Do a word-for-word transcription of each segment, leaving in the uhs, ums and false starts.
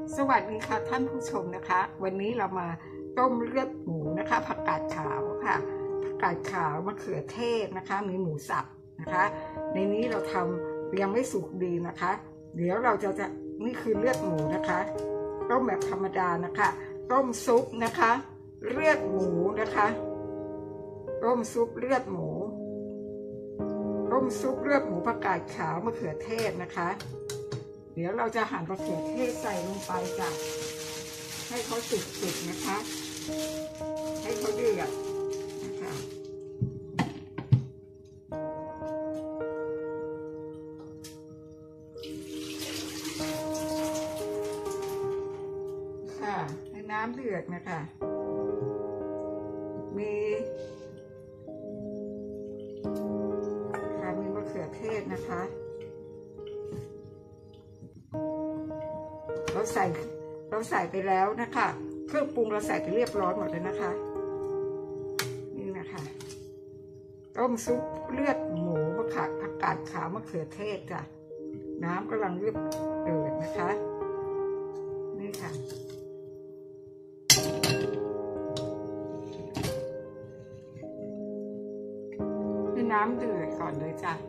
สวัสดีค่ะท่านผู้ชมนะคะวันนี้เรามาต้มเลือดหมูนะคะผักกาดขาวค่ะผักกาดขาวมะเขือเทศนะคะมีหมูสับนะคะในนี้เราทำยังไม่สุกดีนะคะเดี๋ยวเราจะจะนี่คือเลือดหมูนะคะต้มแบบธรรมดานะคะต้มซุปนะคะเลือดหมูนะคะต้มซุปเลือดหมูต้มซุปเลือดหมูผักกาดขาวมะเขือเทศนะคะเดี๋ยวเราจะหั่นมะเขือเทศใส่ลงไปจ้ะให้เขาสุกๆนะคะให้เขาเดือดนะคะค่ะให้น้ำเดือดนะคะมีค่ะมีมะเขือเทศนะคะเราใส่เราใส่ไปแล้วนะคะเครื่องปรุงเราใส่ไปเรียบร้อยหมดเลยนะคะนี่นะคะต้มซุปเลือดหมูมะขามผักกาดขาวมะเขือเทศจ้ะน้ำกำลังเรียบเดือดนะคะนี่ค่ะให้น้ำเดือดก่อนเลยจ้ะ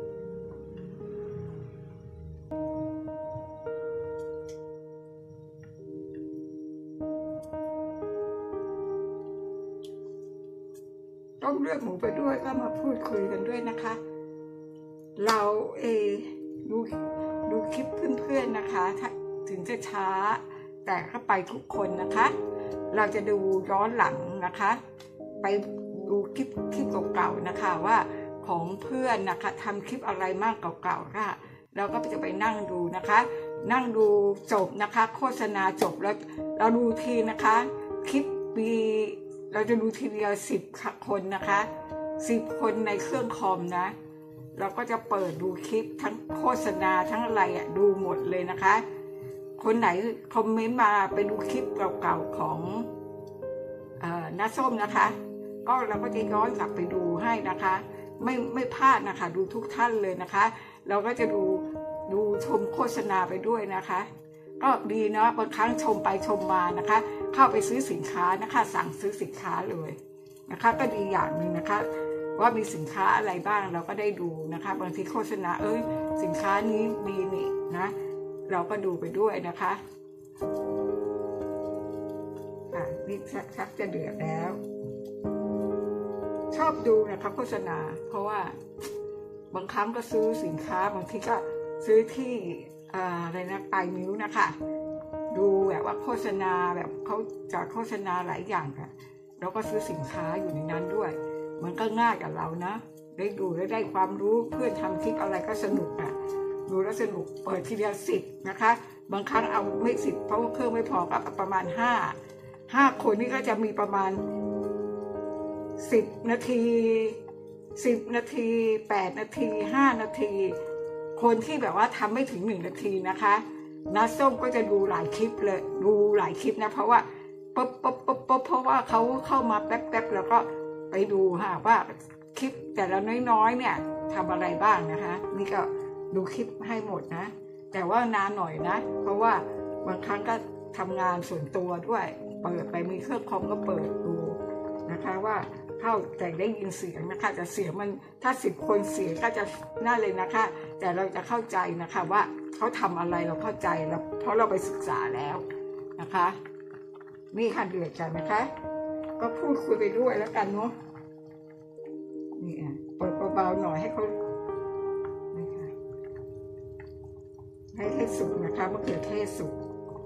ต้มเลือดหมูไปด้วยก็มาพูดคุยกันด้วยนะคะเราเอดูดูคลิปเพื่อนๆนะคะถึงจะช้าแต่ก็ไปทุกคนนะคะเราจะดูย้อนหลังนะคะไปดูคลิปคลิปเก่าๆนะคะว่าของเพื่อนนะคะทำคลิปอะไรมากเก่าๆค่ะเราก็จะไปนั่งดูนะคะนั่งดูจบนะคะโฆษณาจบแล้วเราดูทีนะคะคลิปปีเราจะดูทีเดียวสิบคนนะคะสิบคนในเครื่องคอมนะเราก็จะเปิดดูคลิปทั้งโฆษณาทั้งอะไรอ่ะดูหมดเลยนะคะคนไหนคอมเมนต์มาไปดูคลิปเก่าๆของเอ่อน้าส้มนะคะก็เราก็จะย้อนกลับไปดูให้นะคะไม่ไม่พลาดนะคะดูทุกท่านเลยนะคะเราก็จะดูดูชมโฆษณาไปด้วยนะคะก็ดีเนาะบางครั้งชมไปชมมานะคะเข้าไปซื้อสินค้านะคะสั่งซื้อสินค้าเลยนะคะก็ดีอย่างหนึ่งนะคะว่ามีสินค้าอะไรบ้างเราก็ได้ดูนะคะบางทีโฆษณาเอ้ยสินค้านี้ดีนี่นะเราก็ดูไปด้วยนะคะอ่ะนี่ชักจะเดือดแล้วชอบดูนะคะโฆษณาเพราะว่าบางครั้งก็ซื้อสินค้าบางทีก็ซื้อที่อะไรนะปลายนิ้วนะคะดูแบบว่าโฆษณาแบบเขาจะโฆษณาหลายอย่างค่ะแล้วก็ซื้อสินค้าอยู่ในนั้นด้วยมันก็ง่ายกับเรานะได้ดูและได้ความรู้เพื่อนทำคลิปอะไรก็สนุกอ่ะดูแล้วสนุกเปิดทีเดียวสิบนะคะบางครั้งเอาไม่สิบเพราะว่าเครื่องไม่พอก็ประมาณห้าห้าคนนี่ก็จะมีประมาณสิบนาทีสิบนาทีแปดนาทีห้านาทีคนที่แบบว่าทำไม่ถึงหนึ่งนาทีนะคะน้าส้มก็จะดูหลายคลิปเลยดูหลายคลิปนะเพราะว่าปุ๊บปุ๊บปุ๊บปุ๊บเพราะว่าเขาเข้ามาแป๊บแป๊บแล้วก็ไปดูค่ะว่าคลิปแต่ละน้อยๆเนี่ยทำอะไรบ้างนะคะนี่ก็ดูคลิปให้หมดนะแต่ว่านานหน่อยนะเพราะว่าบางครั้งก็ทำงานส่วนตัวด้วยเปิดไปมีเครื่องคอมก็เปิดดูนะคะว่าเข้าแต่ได้ยินเสียงนะคะแต่เสียงมันถ้าสิบคนเสียงก็จะน่าเลยนะคะแต่เราจะเข้าใจนะคะว่าเขาทำอะไรเราเข้าใจแล้วเพราะเราไปศึกษาแล้วนะคะนี่ค่ะเดือดจังนะคะก็พูดคุยไปด้วยแล้วกันเนาะนี่อ่ะเปิดเบาๆหน่อยให้เขานี่ค่ะให้ให้สุกนะคะมะเขือเทศสุก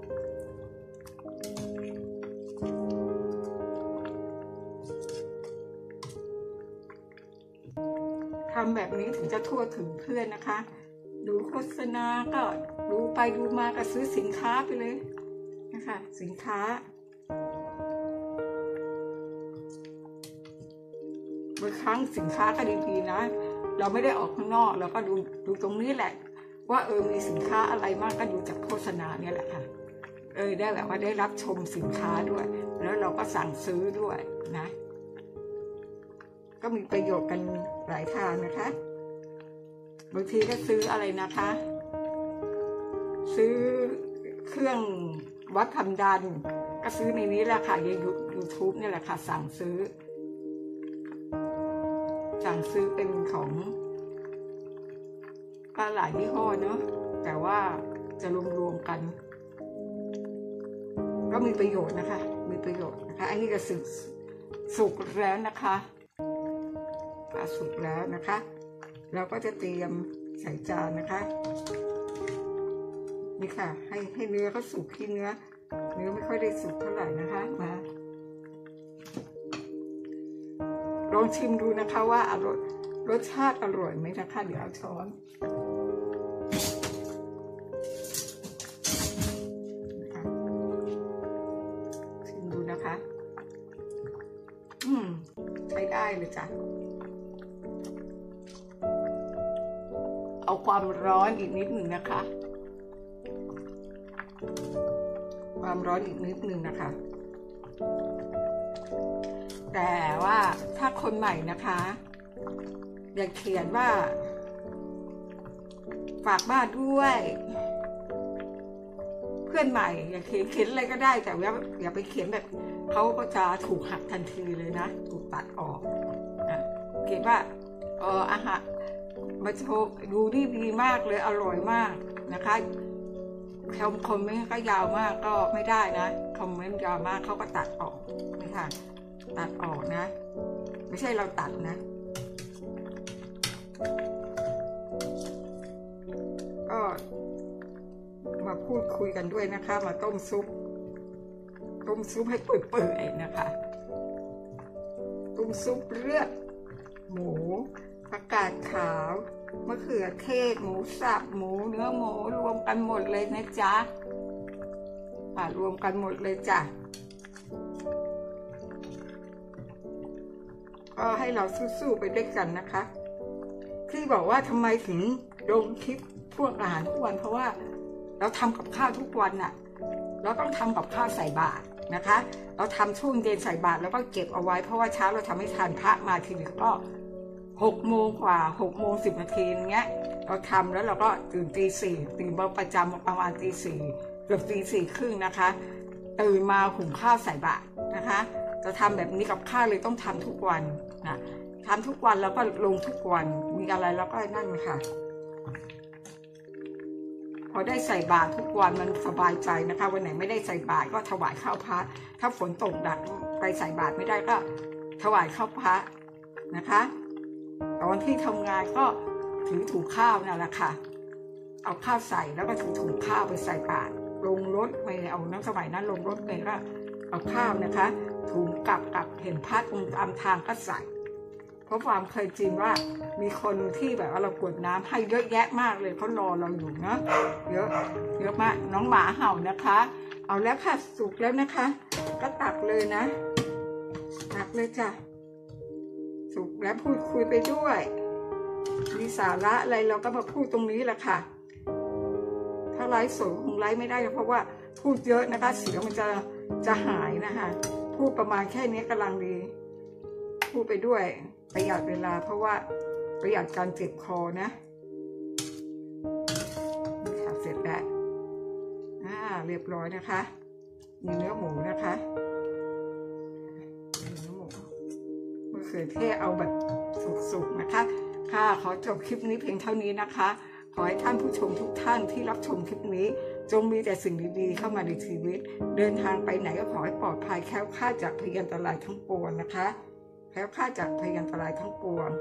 ทำแบบนี้ถึงจะทั่วถึงเพื่อนนะคะดูโฆษณาก็ดูไปดูมาก็ซื้อสินค้าไปเลยนะคะสินค้าบางครั้งสินค้าก็ดีๆนะเราไม่ได้ออกข้างนอกเราก็ดูดูตรงนี้แหละว่าเออมีสินค้าอะไรมากก็ดูจากโฆษณาเนี่ยแหละค่ะเออได้แบบว่าได้รับชมสินค้าด้วยแล้วเราก็สั่งซื้อด้วยนะก็มีประโยชน์กันหลายทางนะคะบางทีก็ซื้ออะไรนะคะซื้อเครื่องวัดความดันก็ซื้อในนี้แหละค่ะในยูทูบนี่แหละค่ะสั่งซื้อสั่งซื้อเป็นของก็หลายยี่ห้อเนาะแต่ว่าจะรวมๆกันก็มีประโยชน์นะคะมีประโยชน์นะคะอันนี้ก็สุกสุกแล้วนะคะสุกแล้วนะคะเราก็จะเตรียมใส่จานนะคะนี่ค่ะให้ให้เนื้อเขาสุกที่เนื้อเนื้อไม่ค่อยได้สุกเท่าไหร่นะคะมาลองชิมดูนะคะว่าอร่อยรสชาติอร่อยไหมนะคะเดี๋ยวเอาช้อนชิมดูนะคะอืมใช้ได้เลยจ้ะเอาความร้อนอีกนิดหนึ่งนะคะความร้อนอีกนิดหนึ่งนะคะแต่ว่าถ้าคนใหม่นะคะอยากเขียนว่าฝากบ้านด้วยเพื่อนใหม่อยากเขียนเขียนอะไรก็ได้แต่ว่าอย่าไปเขียนแบบเขาก็จะถูกหักทันทีเลยนะถูกตัดออกนะเขียนว่าเอออาหารมาโชว์ดูดีดีมากเลยอร่อยมากนะคะคอมเมนต์ก็ยาวมากก็ไม่ได้นะคอมเมนต์ยาวมากเขาก็ตัดออกนี่ค่ะตัดออกนะไม่ใช่เราตัดนะก็มาพูดคุยกันด้วยนะคะมาต้มซุปต้มซุปให้เปื่อยๆนะคะต้มซุปเลือดหมูผักกาดขาวมะเขือเทศหมูสับหมูเนื้อหมูรวมกันหมดเลยนะจ๊ะอ่ารวมกันหมดเลยจ้ะก็ให้เราสู้ๆไปด้วยกันนะคะที่บอกว่าทำไมถึงลงคลิปพวกอาหารทุกวันเพราะว่าเราทำกับข้าวทุกวันน่ะเราต้องทำกับข้าวใส่บาตรนะคะเราทำช่วงเย็นใส่บาตรแล้วก็เก็บเอาไว้เพราะว่าเช้าเราทำให้ทานพระมาทีเดียวก็หกโมงกว่าหกโมงสิบนาทีอย่างเงี้ยเราทำแล้วเราก็ตื่นตีสี่ตื่นประจำประมาณตีสี่เกือบตีสี่ครึ่งนะคะตื่นมาหุงข้าวใส่บาตรนะคะจะทำแบบนี้กับข้าวเลยต้องทำทุกวันนะทำทุกวันแล้วก็ลงทุกวันมีอะไรแล้วก็นั่นค่ะพอได้ใส่บาตรทุกวันมันสบายใจนะคะวันไหนไม่ได้ใส่บาตรก็ถวายข้าวพระถ้าฝนตกดักไปใส่บาตรไม่ได้ก็ถวายข้าวพระนะคะตอนที่ทำงานก็ถือถุงข้าวนั่นแหละค่ะเอาข้าวใส่แล้วก็ถือถุงข้าวไปใส่บาตรลงรถไปเอาน้ำสมัยนั้นลงรถไปก็เอาข้าวนะคะถุงกลับกับเห็นพระตรงตามทางก็ใส่เพราะความเคยจริงว่ามีคนที่แบบว่าเรากวดน้ำให้เยอะแยะมากเลยเขารอเราอยู่นะเยอะเยอะมากน้องหมาเห่านะคะเอาแล้วค่ะสุกแล้วนะคะก็ตักเลยนะตักเลยจ้ะสุกแล้วพูดคุยไปด้วยมีสาระอะไรเราก็มาพูดตรงนี้แหละค่ะถ้าไลฟ์สดคงไลฟ์ไม่ได้เพราะว่าพูดเยอะนะคะเสียงมันจะจะหายนะคะพูดประมาณแค่นี้กำลังดีพูดไปด้วยประหยัดเวลาเพราะว่าประหยัดการเจ็บคอนะค่ะเสร็จแล้วอ่าเรียบร้อยนะคะมีเนื้อหมูนะคะเนื้อหมูมะเขือเทศเอาแบบสุกๆนะคะค่ะขอจบคลิปนี้เพียงเท่านี้นะคะขอให้ท่านผู้ชมทุกท่านที่รับชมคลิปนี้จงมีแต่สิ่งดีๆเข้ามาในชีวิตเดินทางไปไหนก็ขอให้ปลอดภัยแคล้วคลาดจากพยันตรายทั้งปวงนะคะแคล้วคลาดจากพยันตรายทั้งปวง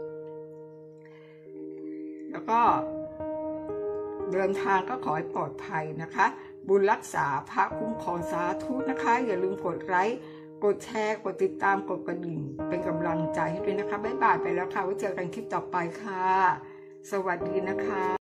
แล้วก็เดินทางก็ขอให้ปลอดภัยนะคะบุญรักษาพระคุ้มครองสาธุนะคะอย่าลืมกดไลค์กดแชร์กดติดตามกดกระดิ่งเป็นกำลังใจให้ด้วยนะคะบ๊ายบายไปแล้วค่ะไว้เจอกันคลิปต่อไปค่ะสวัสดีนะคะ